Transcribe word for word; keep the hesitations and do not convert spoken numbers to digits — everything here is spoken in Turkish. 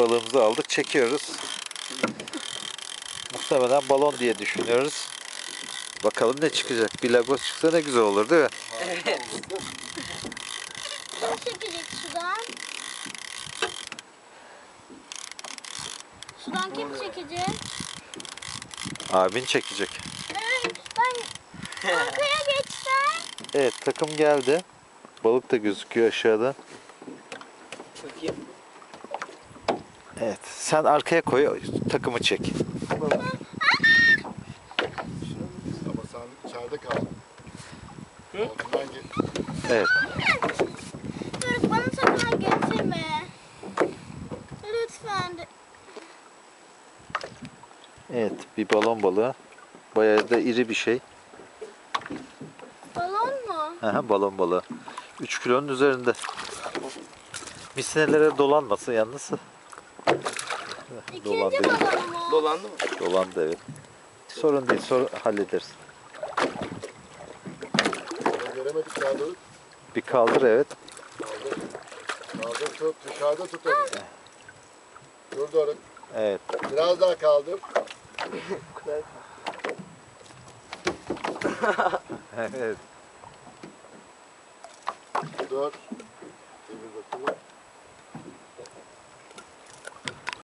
balığımızı aldık, çekiyoruz. Muhtemelen balon diye düşünüyoruz. Bakalım ne çıkacak. Bir lagos çıksa ne güzel olur değil mi? Evet. Kim çekecek sudan? Sudan kim çekecek? Abin çekecek. Evet, ben arkaya geçsem. Evet, takım geldi. Balık da gözüküyor aşağıda. Bakayım. Evet, sen arkaya koy, takımı çek. Ama sen içeride kal. Hı? Altından gel. Evet, Dur, bana sakın getirme. Lütfen. evet bir balon balığı. Bayağı da iri bir şey. Balon mu? Aha, balon balığı. üç kilonun üzerinde. Misinelere dolanmasın yalnız. Dolandı. İkinci balon mu? Dolandı mı? Dolandı evet. Sorun değil, sonra hallederiz. Onu göremedik kaldır. Bir kaldır evet. Kaldır. Kaldır tut. Dışarıda tut onu. Dur Doruk. Evet. Biraz daha kaldır. Evet. Dur. Çevir bakalım.